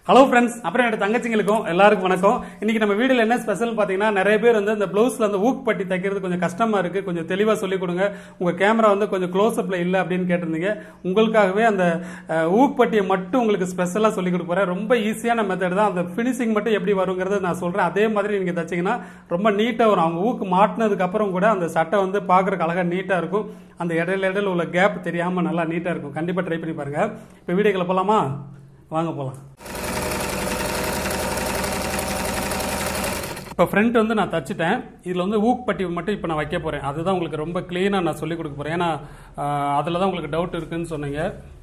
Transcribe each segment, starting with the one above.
Hello friends, அப்புறம் என்னோட தங்கச்சிங்களுக்கும் எல்லாருக்கும் வணக்கம். இன்னைக்கு நம்ம வீடியோல என்ன ஸ்பெஷல் பாத்தீங்கன்னா, நிறைய பேர் வந்து இந்த பிளவுஸ்ல அந்த ஊக் பட்டி தைக்கிறது கொஞ்சம் கஷ்டமா இருக்கு, கொஞ்சம் தெளிவா சொல்லிக் கொடுங்க, உங்க கேமரா வந்து கொஞ்சம் க்ளோஸ் அப்ல இல்ல அப்படின்னு கேட்டிருந்தீங்க. உங்களுக்காகவே அந்த ஊக் பட்டியை மட்டும் உங்களுக்கு ஸ்பெஷலா சொல்லிக் கொடுக்க போறேன். ரொம்ப ஈஸியான மெத்தட் தான். அந்த பினிஷிங் மட்டும் எப்படி வருங்கிறத நான் சொல்றேன். அதே மாதிரி நீங்க தைச்சீங்கன்னா ரொம்ப நீட்டா வரும். அவங்க ஊக்கு மாட்டினதுக்கு அப்புறம் கூட அந்த சட்டை வந்து பாக்குறதுக்கு அழகா நீட்டா இருக்கும். அந்த இடையில உள்ள கேப் தெரியாம நல்லா நீட்டா இருக்கும். கண்டிப்பா ட்ரை பண்ணி பாருங்க. இப்ப வீடியோக்குள்ள போலாமா? வாங்க போலாம். இப்போ ஃப்ரண்ட் வந்து நான் தச்சுட்டேன். இதில் வந்து ஊக் பட்டி மட்டும் இப்போ நான் வைக்க போகிறேன். அதுதான் உங்களுக்கு ரொம்ப க்ளீனாக நான் சொல்லிக் கொடுக்க போகிறேன். ஏன்னா அதில் தான் உங்களுக்கு டவுட் இருக்குன்னு சொன்னீங்க.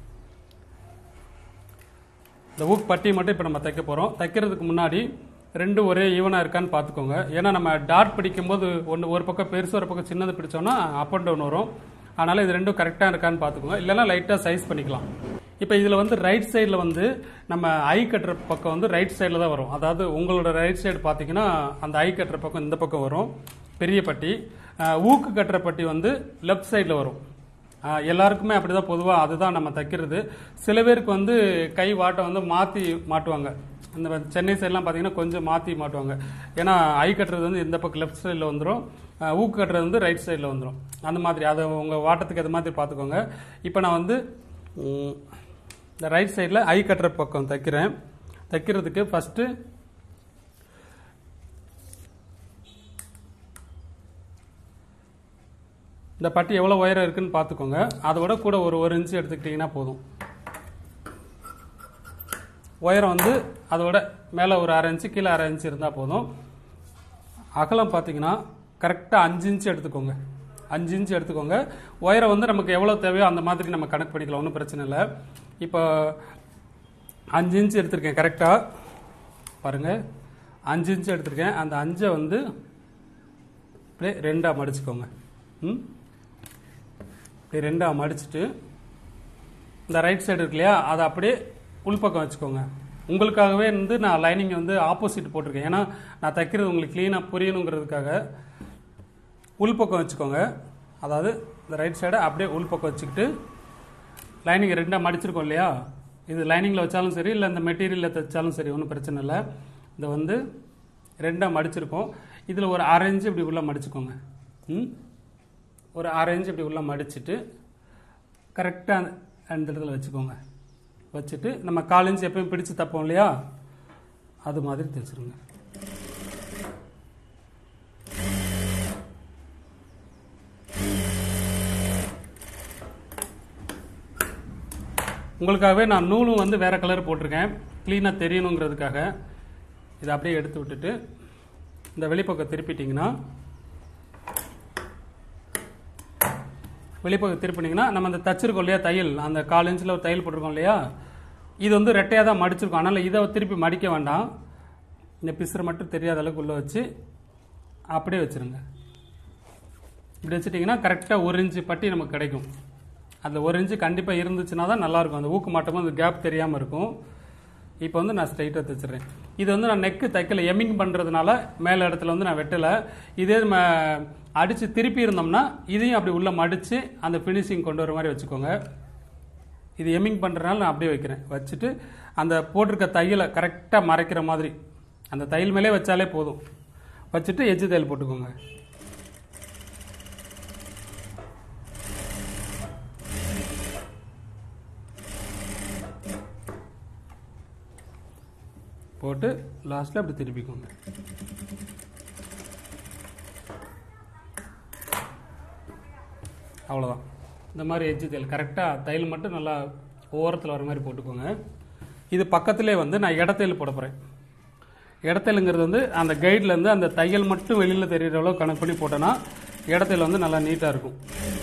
இந்த ஊக் பட்டி மட்டும் இப்போ நம்ம தைக்க போகிறோம். தைக்கிறதுக்கு முன்னாடி ரெண்டும் ஒரே ஈவனாக இருக்கான்னு பார்த்துக்கோங்க. ஏன்னா நம்ம டாட் பிடிக்கும்போது ஒரு பக்கம் பெருசு ஒரு பக்கம் சின்னது பிடிச்சோன்னா அப் அண்ட் டவுன் வரும். அதனால் இது ரெண்டும் கரெக்டாக இருக்கான்னு பார்த்துக்கோங்க. இல்லைன்னா லைட்டாக சைஸ் பண்ணிக்கலாம். இப்போ இதில் வந்து ரைட் சைடில் வந்து நம்ம ஐ கட்டுற பக்கம் வந்து ரைட் சைடில் தான் வரும். அதாவது உங்களோட ரைட் சைடு பார்த்தீங்கன்னா அந்த ஐ கட்டுற பக்கம் இந்த பக்கம் வரும் பெரிய பட்டி. ஊக்கு கட்டுற பட்டி வந்து லெஃப்ட் சைடில் வரும். எல்லாருக்குமே அப்படிதான் பொதுவாக அதுதான் நம்ம தைக்கிறது. சில பேருக்கு வந்து கை வாட்டை வந்து மாற்றி மாட்டுவாங்க. இந்த சென்னை சைட்லாம் பார்த்தீங்கன்னா கொஞ்சம் மாற்றி மாட்டுவாங்க. ஏன்னா ஐ கட்டுறது வந்து இந்த பக்கம் லெஃப்ட் சைடில் வந்துடும், ஊக்கு கட்டுறது வந்து ரைட் சைடில் வந்துடும். அந்த மாதிரி அதை உங்கள் வாட்டத்துக்கு அது மாதிரி பார்த்துக்கோங்க. இப்போ நான் வந்து இந்த ரைட் சைடில் ஐ கட்டுற பக்கம் தைக்கிறேன். தைக்கிறதுக்கு ஃபஸ்ட்டு இந்த பட்டி எவ்வளோ உயரம் இருக்குன்னு பார்த்துக்கோங்க. அதோட கூட ஒரு இன்ச்சு எடுத்துக்கிட்டிங்கன்னா போதும். உயரம் வந்து அதோட மேலே ஒரு 1/2 இன்ச்சு கீழே 1/2 இன்ச்சு இருந்தால் போதும். அகலம் பார்த்தீங்கன்னா கரெக்டாக 5 இன்ச்சு எடுத்துக்கோங்க. 5 இன்ச்சு எடுத்துக்கோங்க. உயரம் வந்து நமக்கு எவ்வளோ தேவையோ அந்த மாதிரி நம்ம கணக்கு பண்ணிக்கலாம், ஒன்றும் பிரச்சனை இல்லை. இப்போ 5 இன்ச்சு எடுத்திருக்கேன் கரெக்டாக பாருங்கள். 5 இன்ச்சு எடுத்திருக்கேன். அந்த 5 வந்து அப்படியே 2ஆக மடிச்சுக்கோங்க. இப்படி 2ஆக மடிச்சுட்டு இந்த ரைட் சைடு இருக்கு இல்லையா, அதை அப்படியே உள்பக்கம் வச்சுக்கோங்க. உங்களுக்காகவே வந்து நான் லைனிங் வந்து ஆப்போசிட் போட்டிருக்கேன். ஏன்னா நான் தைக்கிறது உங்களுக்கு க்ளீனாக புரியணுங்கிறதுக்காக உள்பக்கம் வச்சுக்கோங்க. அதாவது இந்த ரைட் சைடை அப்படியே உள்பக்கம் வச்சுக்கிட்டு லைனிங் 2ஆக மடிச்சிருக்கோம் இல்லையா, இது லைனிங்கில் வச்சாலும் சரி இல்லை இந்த மெட்டீரியலில் தைச்சாலும் சரி ஒன்றும் பிரச்சனை இல்லை. இதை வந்து 2ஆக மடிச்சிருக்கோம். இதில் ஒரு 1/2 இன்ச்சு இப்படி உள்ளே மடிச்சுக்கோங்க. ஒரு 1/2 இன்ச்சு இப்படி உள்ளே மடிச்சுட்டு கரெக்டாக அந்த இடத்துல வச்சுக்கோங்க. வச்சுட்டு நம்ம 1/4 இன்ச்சு எப்பயும் பிடிச்சு தப்போம் இல்லையா, அது மாதிரி தைச்சிருங்க. உங்களுக்காகவே நான் நூலும் வந்து வேற கலர் போட்டிருக்கேன், க்ளீனாக தெரியணுங்கிறதுக்காக. இதை அப்படியே எடுத்து விட்டுட்டு இந்த வெளிப்பக்கம் திருப்பிட்டிங்கன்னா நம்ம அந்த தச்சிருக்கோம் இல்லையா தையல், அந்த 1/4 இன்ச்சில் ஒரு தையல் போட்டிருக்கோம் இல்லையா, இது வந்து ரெட்டையாக தான் மடிச்சிருக்கோம். அதனால் இதை திருப்பி மடிக்க வேண்டாம். இந்த பிசுறு மட்டும் தெரியாத அளவுக்கு உள்ளே வச்சு அப்படியே வச்சுருங்க. இப்படி வச்சுட்டிங்கன்னா கரெக்டாக 1 இன்ச்சு பட்டி நமக்கு கிடைக்கும். அந்த 1 இன்ச்சு கண்டிப்பாக இருந்துச்சுன்னா தான் நல்லாயிருக்கும். அந்த ஊக்கு மாட்டமும் அந்த கேப் தெரியாமல் இருக்கும். இப்போ வந்து நான் ஸ்ட்ரைட்டாக தைச்சிட்றேன். இது வந்து நான் நெக்கு தைக்கல, எம்மிங் பண்ணுறதுனால மேலே இடத்துல வந்து நான் வெட்டலை. இதே நம்ம அடித்து திருப்பி இருந்தோம்னா இதையும் அப்படி உள்ளே மடித்து அந்த ஃபினிஷிங் கொண்டு வர மாதிரி வச்சுக்கோங்க. இது எம்மிங் பண்ணுறதுனால நான் அப்படியே வைக்கிறேன். வச்சுட்டு அந்த போட்டிருக்க தையலை கரெக்டாக மறைக்கிற மாதிரி அந்த தையல் மேலே வச்சாலே போதும். வச்சுட்டு எஜ்ஜு தையல் போட்டுக்கோங்க. போட்டு லாஸ்ட்டில் அப்படி திருப்பிக்கோங்க. அவ்வளோதான். இந்த மாதிரி எஜ்ஜு தையல் கரெக்டாக தையல் மட்டும் நல்லா ஓரத்தில் வர மாதிரி போட்டுக்கோங்க. இது பக்கத்துலேயே வந்து நான் இடத்தையில் போட போகிறேன். இடத்தையிலுங்கிறது வந்து அந்த கைட்லேருந்து அந்த தையல் மட்டும் வெளியில் தெரிகிற அளவு கணக்கு பண்ணி போட்டோன்னா இடத்தையில் வந்து நல்லா நீட்டாக இருக்கும்.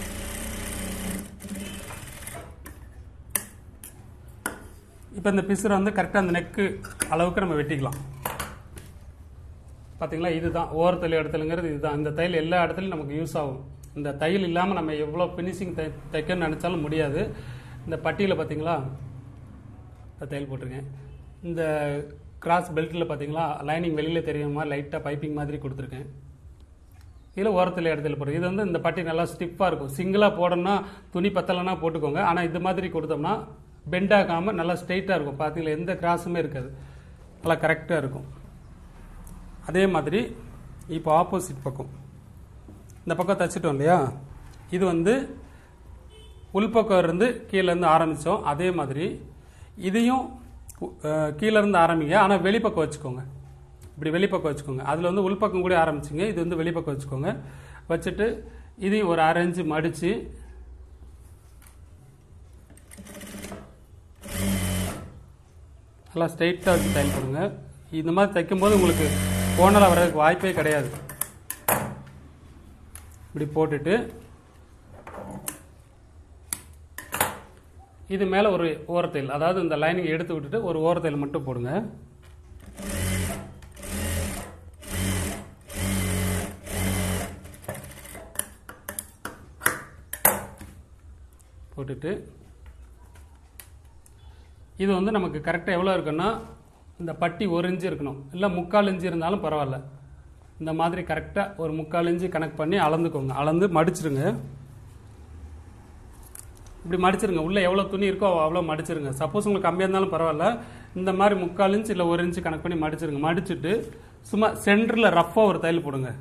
இப்போ இந்த பிசுரை வந்து கரெக்டாக அந்த நெக்கு அளவுக்கு நம்ம வெட்டிக்கலாம். பார்த்தீங்களா, இதுதான் ஓரத்தில் இடத்துலங்கிறது இதுதான். இந்த தையல் எல்லா இடத்துலையும் நமக்கு யூஸ் ஆகும். இந்த தையல் இல்லாமல் நம்ம எவ்வளோ ஃபினிஷிங் தைக்கணும்னு நினச்சாலும் முடியாது. இந்த பட்டியில் பார்த்தீங்களா தையல் போட்டிருக்கேன். இந்த கிராஸ் பெல்ட்டில் பார்த்தீங்களா லைனிங் வெளியில் தெரியுற மாதிரி லைட்டாக பைப்பிங் மாதிரி கொடுத்துருக்கேன். இதில் ஓரத்தில் இடத்துல போடுறது. இது வந்து இந்த பட்டி நல்லா ஸ்டிஃபாக இருக்கும். சிங்கிளாக போடணும்னா துணி பத்தலைன்னா போட்டுக்கோங்க. ஆனால் இது மாதிரி கொடுத்தோம்னா பெண்ட் ஆகாமல் நல்லா ஸ்ட்ரைட்டாக இருக்கும். பார்த்தீங்களா, எந்த கிராஸுமே இருக்காது. நல்லா கரெக்டாக இருக்கும். அதே மாதிரி இப்போ ஆப்போசிட் பக்கம் இந்த பக்கம் தைச்சிட்டோம் இல்லையா, இது வந்து உள்பக்கம் இருந்து கீழேருந்து ஆரம்பித்தோம். அதே மாதிரி இதையும் கீழேருந்து ஆரம்பிங்க, ஆனால் வெளிப்பக்கம் வச்சுக்கோங்க. இப்படி வெளிப்பக்கம் வச்சுக்கோங்க. அதில் வந்து உள்பக்கம் கூட ஆரம்பிச்சிங்க, இது வந்து வெளிப்பக்கம் வச்சுக்கோங்க. வச்சுட்டு இதையும் ஒரு அரை இன்ச்சு மடித்து நல்லா ஸ்ட்ரைட்டாக வச்சு தையல் போடுங்க. இந்த மாதிரி தைக்கும்போது உங்களுக்கு கோணலாக வர்றதுக்கு வாய்ப்பே கிடையாது. இப்படி போட்டுட்டு இது மேலே ஒரு ஓரத்தையில், அதாவது இந்த லைனிங் எடுத்து விட்டுட்டு ஒரு ஓரத்தையில் மட்டும் போடுங்க. போட்டுட்டு இது வந்து நமக்கு கரெக்டாக எவ்வளோ இருக்குன்னா, இந்த பட்டி 1 இன்ச்சு இருக்கணும், இல்லை 3/4 இன்ச்சு இருந்தாலும் பரவாயில்ல. இந்த மாதிரி கரெக்டாக ஒரு 3/4 இன்ச்சு கணக்கு பண்ணி அளந்துக்கோங்க. அளந்து மடிச்சிருங்க. இப்படி மடிச்சிருங்க. உள்ளே எவ்வளோ துணி இருக்கோ அவ்வளோ மடிச்சிருங்க. சப்போஸ் உங்களுக்கு கம்மியாக இருந்தாலும் பரவாயில்ல, இந்த மாதிரி 3/4 இன்ச்சு இல்லை 1 இன்ச்சு கணக்கு பண்ணி மடிச்சிருங்க. மடிச்சுட்டு சும்மா சென்டரில் ரஃப்பாக ஒரு தையல் போடுங்க.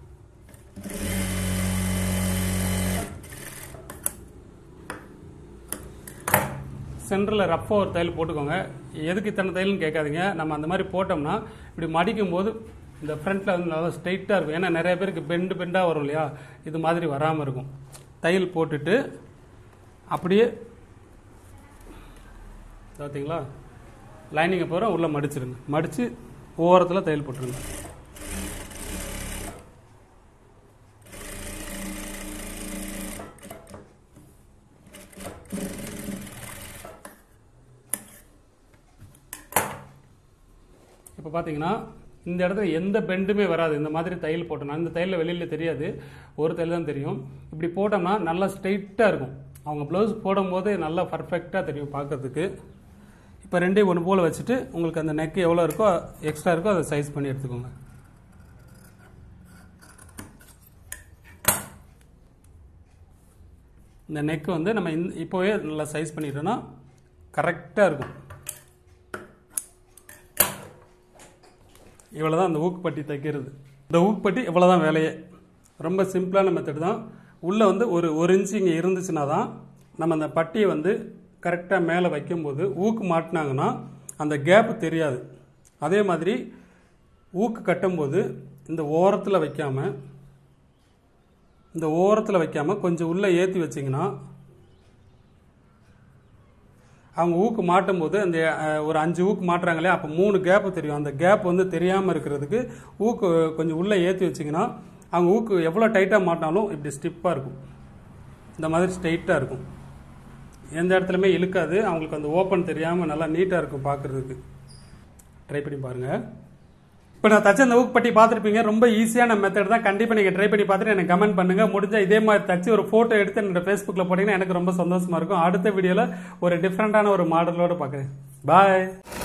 சென்டரில் ரஃப்பாக ஒரு தையல் போட்டுக்கோங்க. எதுக்கு இத்தனை தையல்னு கேட்காதீங்க. நம்ம அந்த மாதிரி போட்டோம்னா இப்படி மடிக்கும் போது இந்த ஃப்ரண்ட்டில் வந்து நல்லா ஸ்ட்ரைட்டாக இருக்கும். ஏன்னா நிறைய பேருக்கு பெண்டாக வரும் இல்லையா, இது மாதிரி வராமல் இருக்கும். தையல் போட்டுட்டு அப்படியே பார்த்தீங்களா, லைனிங்கை போகிற உள்ளே மடிச்சிருங்க. மடித்து ஓரத்தில் தையல் போட்டுருங்க. இப்போ பார்த்தீங்கன்னா இந்த இடத்துல எந்த பெண்டுமே வராது. இந்த மாதிரி தையல் போட்டோம்னா, இந்த தையலில் வெளியில் தெரியாது, ஒரு தையல் தான் தெரியும். இப்படி போட்டோம்னா நல்லா ஸ்ட்ரைட்டாக இருக்கும். அவங்க ப்ளவுஸ் போடும்போது நல்லா பர்ஃபெக்டாக தெரியும் பார்க்கறதுக்கு. இப்போ ரெண்டையும் ஒன்று போல் வச்சுட்டு உங்களுக்கு அந்த நெக் எவ்வளோ இருக்கோ எக்ஸ்ட்ரா இருக்கோ அதை சைஸ் பண்ணி எடுத்துக்கோங்க. இந்த நெக் வந்து நம்ம இப்போவே நல்லா சைஸ் பண்ணிட்டோம்னா கரெக்டாக இருக்கும். இவ்வளோதான் அந்த ஊக்கு பட்டி தைக்கிறது. இந்த ஊக்கு பட்டி இவ்வளோதான் வேலையே. ரொம்ப சிம்பிளான மெத்தட் தான். உள்ளே வந்து ஒரு இன்ச்சு இங்கே இருந்துச்சுன்னா தான் நம்ம அந்த பட்டியை வந்து கரெக்டாக மேலே வைக்கும்போது ஊக்கு மாட்டினாங்கன்னா அந்த கேப்பு தெரியாது. அதே மாதிரி ஊக்கு கட்டும்போது இந்த ஓரத்தில் வைக்காமல் கொஞ்சம் உள்ளே ஏற்றி வச்சிங்கன்னா அவங்க ஊக்கு மாட்டும் போது அந்த ஒரு 5 ஊக்கு மாட்டுறாங்களே, அப்போ 3 கேப்பு தெரியும். அந்த கேப் வந்து தெரியாமல் இருக்கிறதுக்கு ஊக்கு கொஞ்சம் உள்ளே ஏற்றி வச்சிங்கன்னா அவங்க ஊக்கு எவ்வளோ டைட்டாக மாட்டினாலும் இப்படி ஸ்டிப்பாக இருக்கும். இந்த மாதிரி ஸ்ட்ரைட்டாக இருக்கும். எந்த இடத்துலையுமே இழுக்காது. அவங்களுக்கு அந்த ஓப்பன் தெரியாமல் நல்லா நீட்டாக இருக்கும் பார்க்குறதுக்கு. ட்ரை பண்ணி பாருங்கள். இப்போ நான் தச்ச அந்த ஊக்கு பட்டி பார்த்துருப்பீங்க. ரொம்ப ஈஸியான மெத்தட் தான். கண்டிப்பாக நீங்கள் ட்ரை பண்ணி பார்த்துட்டு எனக்கு கமெண்ட் பண்ணுங்கள். முடிஞ்சால் இதே மாதிரி தச்சு ஒரு ஃபோட்டோ எடுத்து என்னோட ஃபேஸ்புக்கில் போட்டிங்கன்னா எனக்கு ரொம்ப சந்தோஷமாக இருக்கும். அடுத்த வீடியோவில் ஒரு டிஃப்ரெண்ட்டான ஒரு மாடலோடு பார்க்குறேன். பாய்.